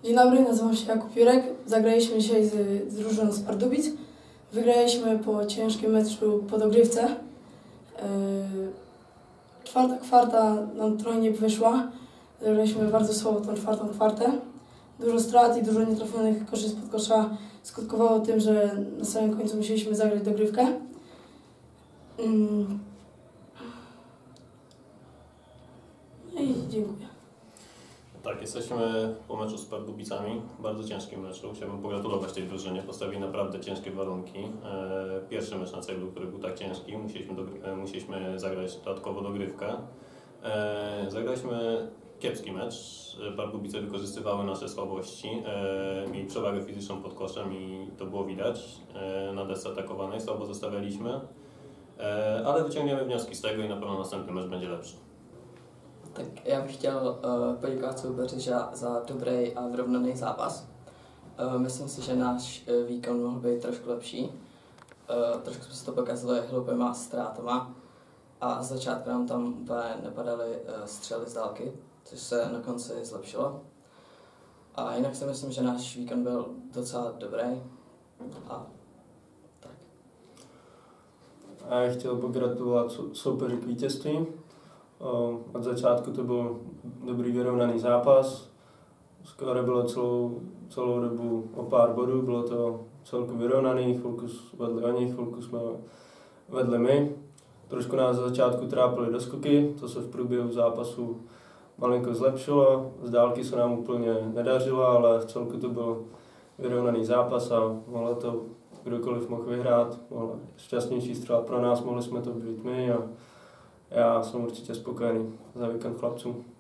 Dzień dobry, nazywam się Jakub Jurek. Zagraliśmy dzisiaj z drużyną z Pardubic. Wygraliśmy po ciężkim meczu po dogrywce. Czwarta kwarta nam trochę nie wyszła. Zagraliśmy bardzo słabo tą czwartą kwartę. Dużo strat i dużo nietrafionych koszy spod kosza skutkowało tym, że na samym końcu musieliśmy zagrać dogrywkę. No i dziękuję. Tak, jesteśmy po meczu z Pardubicami, bardzo ciężkim meczu. Chciałbym pogratulować tej drużynie, postawili naprawdę ciężkie warunki. Pierwszy mecz na cyklu, który był tak ciężki, musieliśmy zagrać dodatkowo dogrywkę. Zagraliśmy kiepski mecz, Pardubice wykorzystywały nasze słabości, mieli przewagę fizyczną pod koszem i to było widać. Na desce atakowanej słabo zostawialiśmy, ale wyciągniemy wnioski z tego i na pewno następny mecz będzie lepszy. Tak já bych chtěl poděkovat soupeři za dobrý a vyrovnaný zápas. Myslím si, že náš výkon mohl být trošku lepší. Trošku jsme si to pokazili hloupýma ztrátama a z začátku nám tam úplně nepadaly střely z dálky, což se na konci zlepšilo. A jinak si myslím, že náš výkon byl docela dobrý. A tak. A já chtěl pogratulovat soupeři k vítězství. Od začátku to byl dobrý vyrovnaný zápas. Skoro bylo celou dobu o pár bodů, bylo to celku vyrovnaný, chvilku vedli oni, chvilku jsme vedli my. Trošku nás za začátku trápily doskoky, to se v průběhu zápasu malinko zlepšilo. Z dálky se nám úplně nedařilo, ale v celku to byl vyrovnaný zápas a mohlo to kdokoliv mohl vyhrát. Šťastnější střela pro nás, mohli jsme to být my a já jsem určitě spokojený za výkon chlapců.